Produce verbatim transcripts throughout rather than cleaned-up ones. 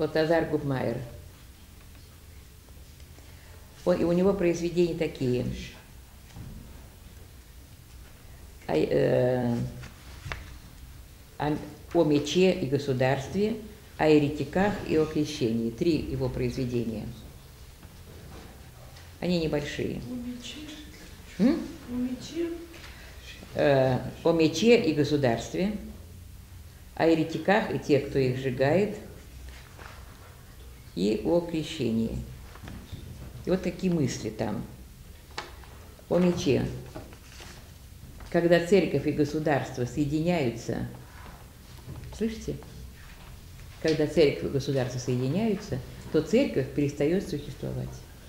Балтазар Губмайер. Он, и у него произведения такие. О, э, о, о мече и государстве, о еретиках и о крещении. Три его произведения. Они небольшие. О мече, о мече. Э, о мече и государстве, о еретиках и тех, кто их сжигает, и о крещении. И вот такие мысли там. О мече. Когда церковь и государство соединяются, слышите? Когда церковь и государство соединяются, то церковь перестает существовать.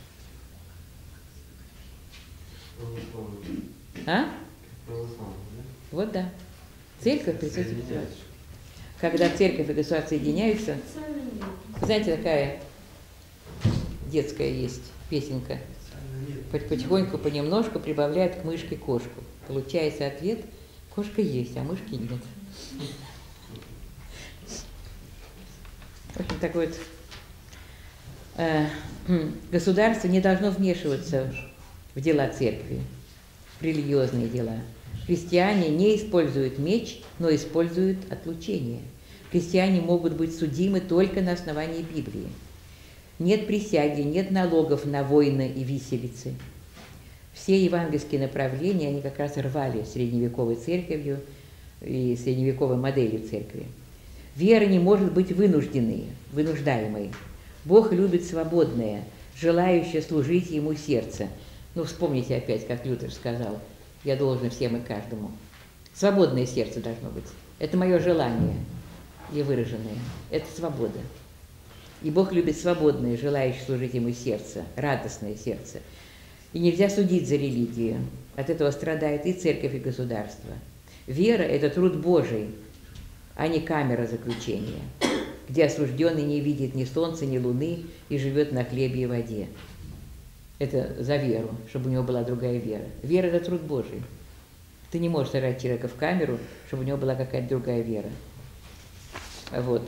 А? Вот да. Церковь перестает существовать. Когда церковь и государство соединяются, знаете, такая детская есть песенка. Потихоньку, понемножку прибавляют к мышке кошку. Получается ответ: кошка есть, а мышки нет. В общем, такое вот, э, государство не должно вмешиваться в дела церкви, в религиозные дела. Христиане не используют меч, но используют отлучение. Христиане могут быть судимы только на основании Библии. Нет присяги, нет налогов на войны и виселицы. Все евангельские направления, они как раз рвали средневековой церковью и средневековой моделью церкви. Вера не может быть вынужденной, вынуждаемой. Бог любит свободное, желающее служить Ему сердце. Ну, вспомните опять, как Лютер сказал: я должен всем и каждому. Свободное сердце должно быть. Это мое желание и выраженное. Это свобода. И Бог любит свободное, желающее служить Ему сердце, радостное сердце. И нельзя судить за религию. От этого страдает и церковь, и государство. Вера – это труд Божий, а не камера заключения, где осужденный не видит ни солнца, ни луны и живет на хлебе и воде. Это за веру, чтобы у него была другая вера. Вера – это труд Божий. Ты не можешь сажать человека в камеру, чтобы у него была какая-то другая вера. Вот.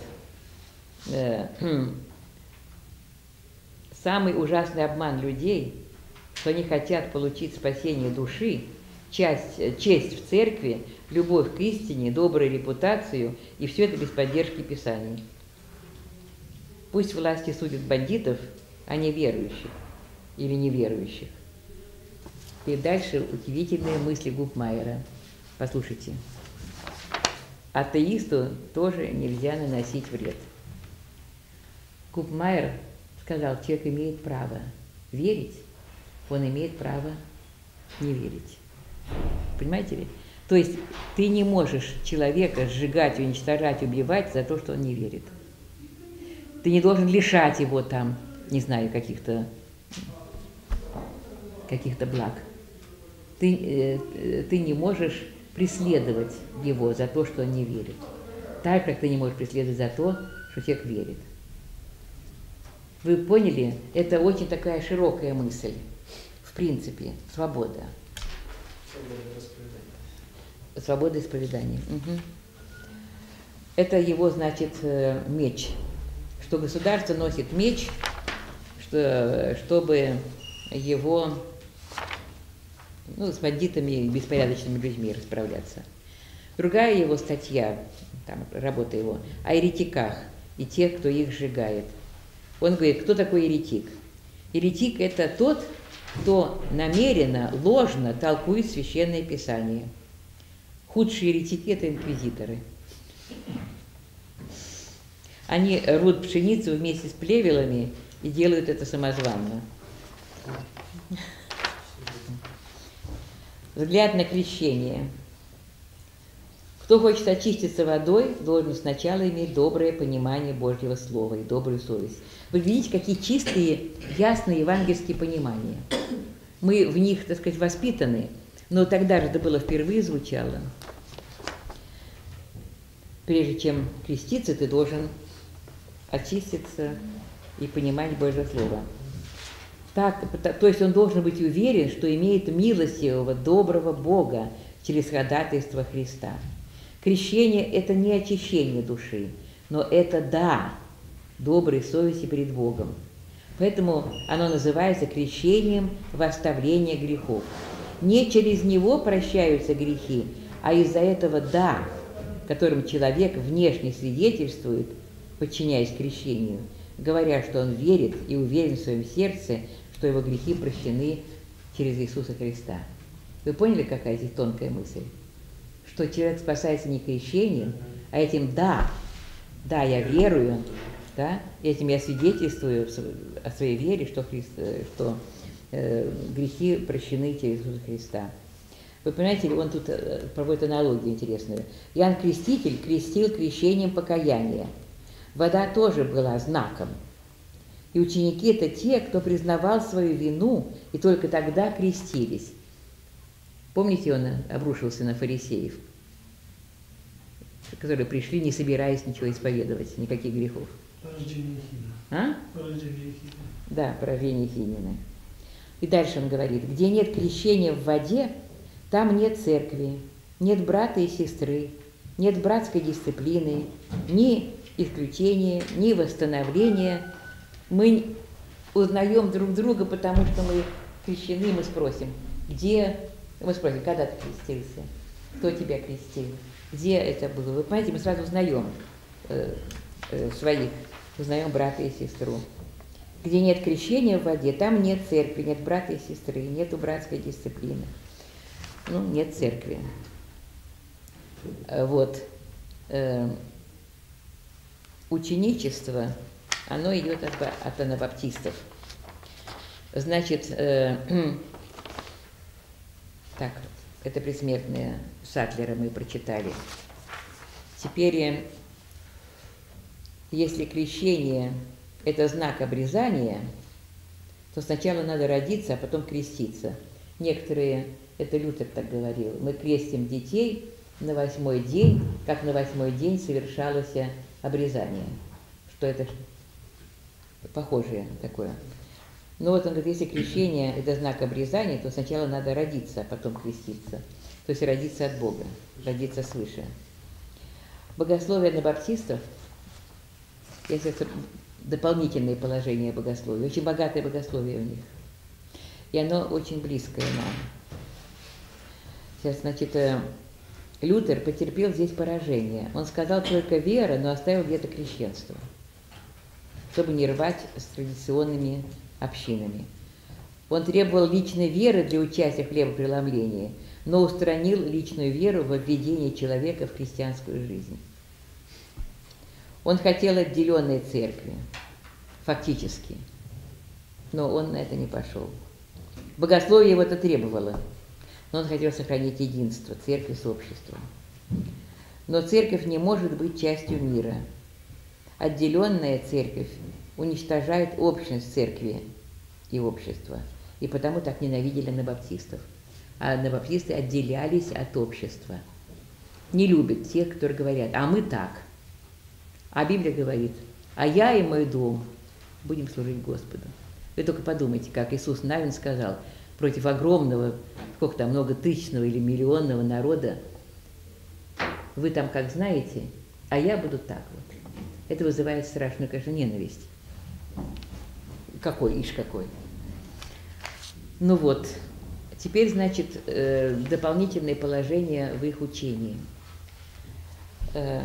Самый ужасный обман людей, что они хотят получить спасение души, часть, честь в церкви, любовь к истине, добрую репутацию, и все это без поддержки Писаний. Пусть власти судят бандитов, а не верующих или неверующих. И дальше удивительные мысли Губмайера. Послушайте. Атеисту тоже нельзя наносить вред. Губмайер сказал: человек имеет право верить, он имеет право не верить. Понимаете ли? То есть ты не можешь человека сжигать, уничтожать, убивать за то, что он не верит. Ты не должен лишать его там, не знаю, каких-то каких-то благ. Ты, э, ты не можешь преследовать его за то, что он не верит. Так, как ты не можешь преследовать за то, что человек верит. Вы поняли? Это очень такая широкая мысль. В принципе, свобода. Свобода исповедания. Угу. Это его, значит, меч. Что государство носит меч, что, чтобы его, ну, с бандитами и беспорядочными людьми расправляться. Другая его статья, там, работа его, о еретиках и тех, кто их сжигает. Он говорит, кто такой еретик? Еретик – это тот, кто намеренно, ложно толкует Священное Писание. Худшие еретики – это инквизиторы. Они рвут пшеницу вместе с плевелами и делают это самозванно. Взгляд на крещение. Кто хочет очиститься водой, должен сначала иметь доброе понимание Божьего Слова и добрую совесть. Вы видите, какие чистые, ясные евангельские понимания. Мы в них, так сказать, воспитаны, но тогда же это было впервые звучало. Прежде чем креститься, ты должен очиститься и понимать Божье Слово. Так, то есть он должен быть уверен, что имеет милостивого, доброго Бога через ходатайство Христа. Крещение – это не очищение души, но это, да, доброй совести перед Богом. Поэтому оно называется крещением во оставление грехов. Не через него прощаются грехи, а из-за этого «да», которым человек внешне свидетельствует, подчиняясь крещению, говоря, что он верит и уверен в своем сердце, что его грехи прощены через Иисуса Христа. Вы поняли, какая здесь тонкая мысль? Что человек спасается не крещением, а этим «да». Да, я верую, да, этим я свидетельствую о своей вере, что, Христ, что э, грехи прощены через Иисуса Христа. Вы понимаете, он тут проводит аналогию интересную. Иоанн Креститель крестил крещением покаяния. Вода тоже была знаком. И ученики – это те, кто признавал свою вину, и только тогда крестились. Помните, он обрушился на фарисеев, которые пришли, не собираясь ничего исповедовать, никаких грехов. Порождение Хина. А? Порождение Хина. Да, порождение Хинина. И дальше он говорит, где нет крещения в воде, там нет церкви, нет брата и сестры, нет братской дисциплины, ни исключения, ни восстановления. Мы узнаем друг друга, потому что мы крещены, мы спросим, где, мы спросим, когда ты крестился, кто тебя крестил, где это было. Вы понимаете, мы сразу узнаем э, э, своих, узнаем брата и сестру. Где нет крещения в воде, там нет церкви, нет брата и сестры, нету братской дисциплины. Ну, нет церкви. Вот. Э, ученичество, оно идет от, от анабаптистов. Значит, э, так, это предсмертные Сатлера мы прочитали. Теперь, если крещение – это знак обрезания, то сначала надо родиться, а потом креститься. Некоторые, это Лютер так говорил, мы крестим детей на восьмой день, как на восьмой день совершалось обрезание. Что это похожее такое. Но вот он говорит, если крещение – это знак обрезания, то сначала надо родиться, а потом креститься. То есть родиться от Бога, родиться свыше. Богословие анабаптистов, если это дополнительные положения богословия, очень богатое богословие у них. И оно очень близкое нам. Сейчас, значит, Лютер потерпел здесь поражение. Он сказал только вера, но оставил где-то крещенство, чтобы не рвать с традиционными общинами. Он требовал личной веры для участия в хлебопреломлении, но устранил личную веру во введение человека в христианскую жизнь. Он хотел отделенной церкви, фактически, но он на это не пошел. Богословие его это требовало, но он хотел сохранить единство церкви с обществом. Но церковь не может быть частью мира. Отделенная церковь уничтожает общность церкви и общества, и потому так ненавидели анабаптистов. А анабаптисты отделялись от общества. Не любят тех, которые говорят, а мы так. А Библия говорит, а я и мой дом будем служить Господу. Вы только подумайте, как Иисус Навин сказал, против огромного, сколько там, многотысячного или миллионного народа, вы там как знаете, а я буду так вот. Это вызывает страшную, конечно, ненависть. Какой, ишь какой. Ну вот, теперь, значит, э, дополнительные положения в их учении. Э,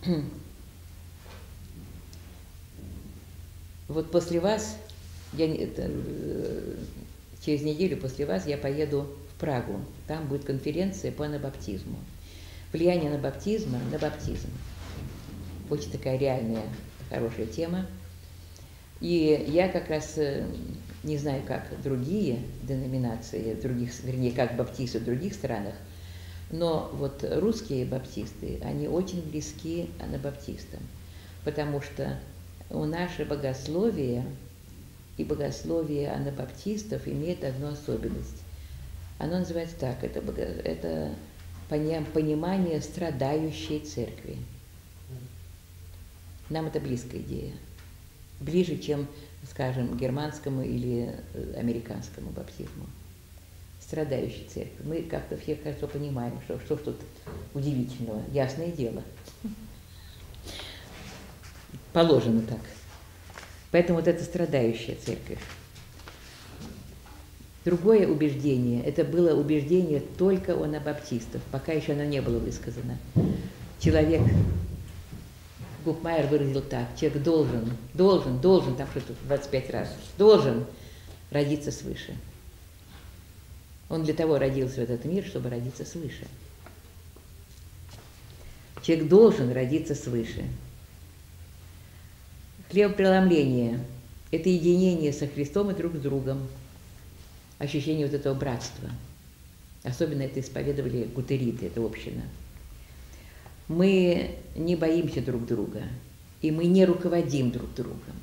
вот после вас, я, это, э, через неделю после вас я поеду в Прагу. Там будет конференция по анабаптизму. Влияние анабаптизма на баптизм. Очень такая реальная, хорошая тема. И я как раз не знаю, как другие деноминации, других, вернее, как баптисты в других странах, но вот русские баптисты, они очень близки анабаптистам, потому что у наше богословие и богословие анабаптистов имеет одну особенность. Оно называется так, это, это понимание страдающей церкви. Нам это близкая идея. Ближе, чем, скажем, германскому или американскому баптизму. Страдающей церкви. Мы как-то все хорошо понимаем, что, что ж тут удивительного. Ясное дело. Положено так. Поэтому вот это страдающая церковь. Другое убеждение, это было убеждение только у анабаптистов, пока еще оно не было высказано. Человек, Гупмайер выразил так, человек должен, должен, должен, там что-то двадцать пять раз, должен родиться свыше. Он для того родился в этот мир, чтобы родиться свыше. Человек должен родиться свыше. Хлебопреломление – это единение со Христом и друг с другом. Ощущение вот этого братства. Особенно это исповедовали гутериты, это община. Мы не боимся друг друга, и мы не руководим друг другом.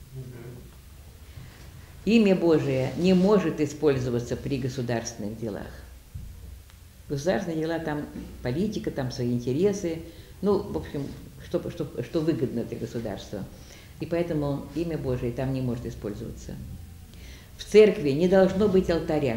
Имя Божие не может использоваться при государственных делах. Государственные дела, там политика, там свои интересы, ну, в общем, что, что, что выгодно для государства. И поэтому имя Божие там не может использоваться. В церкви не должно быть алтаря.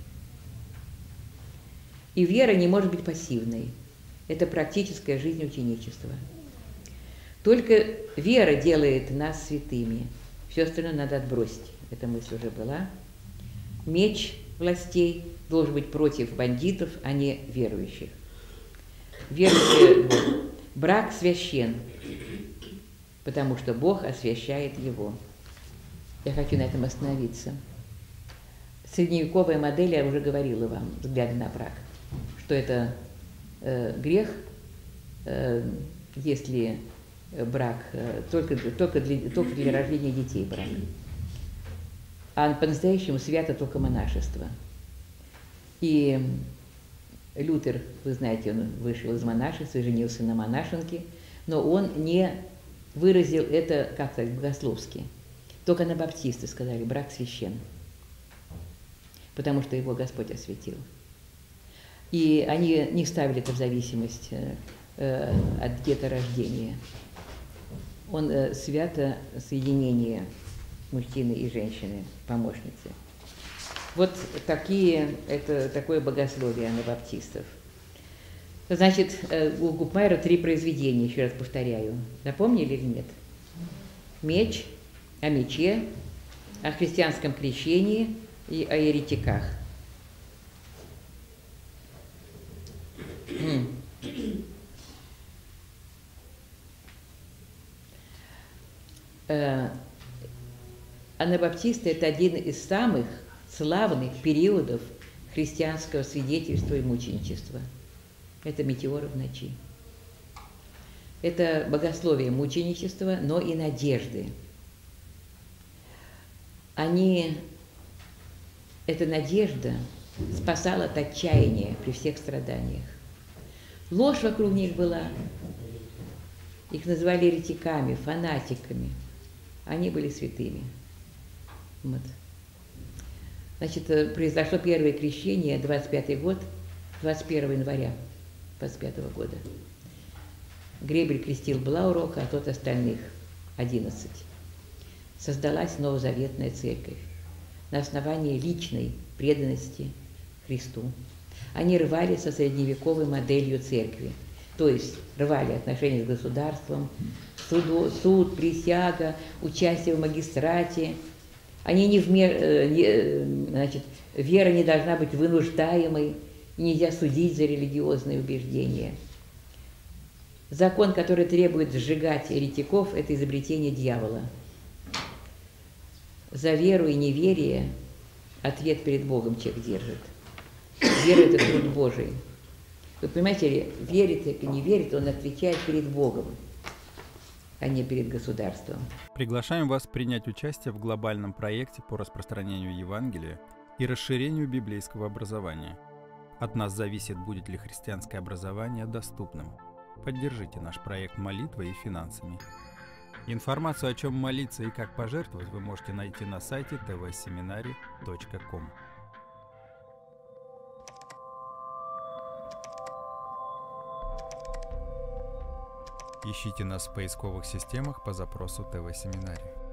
И вера не может быть пассивной. Это практическая жизнь ученичества. Только вера делает нас святыми. Все остальное надо отбросить. Эта мысль уже была. Меч властей должен быть против бандитов, а не верующих. Верующий брак священ, потому что Бог освящает его. Я хочу на этом остановиться. Средневековая модель, я уже говорила вам, взгляды на брак, что это э, грех, э, если брак э, только, только, для, только для рождения детей брак. А по-настоящему свято только монашество. И Лютер, вы знаете, он вышел из монашества и женился на монашенке, но он не выразил это как-то богословски. Только анабаптисты сказали, брак священ, потому что его Господь осветил. И они не ставили это в зависимость э, от деторождения. Он э, свято соединение мужчины и женщины, помощницы. Вот такие, это такое богословие анабаптистов. Значит, у Гупмайера три произведения, еще раз повторяю. Запомнили или нет? Меч, о мече, о христианском крещении и о еретиках. Анабаптисты – это один из самых славных периодов христианского свидетельства и мученичества. Это метеоры в ночи. Это богословие мученичества, но и надежды. Они, эта надежда спасала от отчаяния при всех страданиях. Ложь вокруг них была. Их называли еретиками, фанатиками. Они были святыми. Вот. Значит, произошло первое крещение, двадцать пятый год, двадцать первого января двадцать пятого года. Гребель крестил Блаурока, а тот остальных, одиннадцать. Создалась новозаветная церковь на основании личной преданности Христу. Они рвали со средневековой моделью церкви, то есть рвали отношения с государством, суду, суд, присяга, участие в магистрате. Они не вмер... не... Значит, вера не должна быть вынуждаемой, и нельзя судить за религиозные убеждения. Закон, который требует сжигать еретиков, это изобретение дьявола. За веру и неверие ответ перед Богом человек держит. Вера – это труд Божий. Вы понимаете ли, верит или не верит, он отвечает перед Богом, а не перед государством. Приглашаем вас принять участие в глобальном проекте по распространению Евангелия и расширению библейского образования. От нас зависит, будет ли христианское образование доступным. Поддержите наш проект молитвой и финансами. Информацию, о чем молиться и как пожертвовать, вы можете найти на сайте тэ вэ семинари точка ком. Ищите нас в поисковых системах по запросу тэ вэ Семинари.